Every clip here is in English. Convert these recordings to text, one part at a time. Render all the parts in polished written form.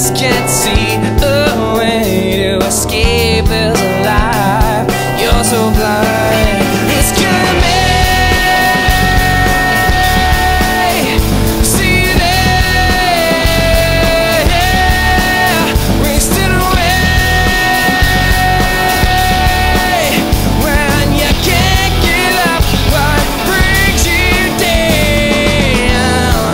just can't see a way to escape this life. You're so blind, it's killing me. See you there, wasted away. When you can't give up what brings you down.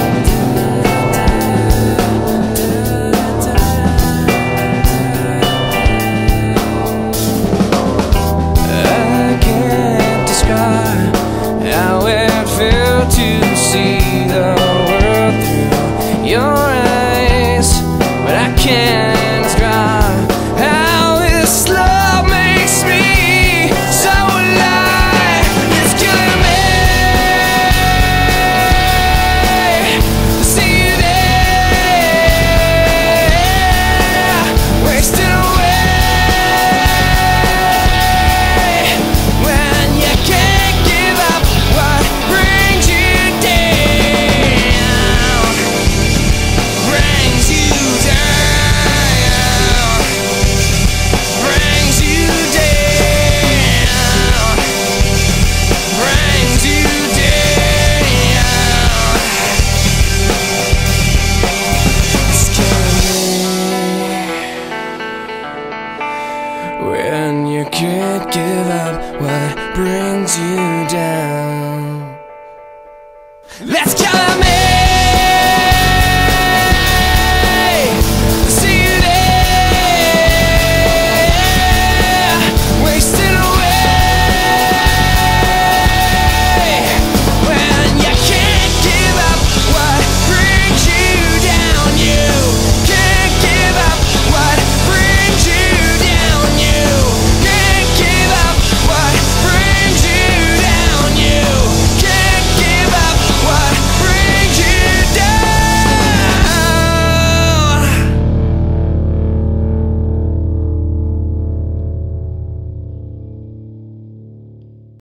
I can't describe how it felt to see the world through your eyes, but I can't describe how this love makes me so alive. It's killing me. See you there, wasted away. When you can't give up what brings you down, brings you down, brings you down, brings you down. It's killing me. When you can't give up what brings you down.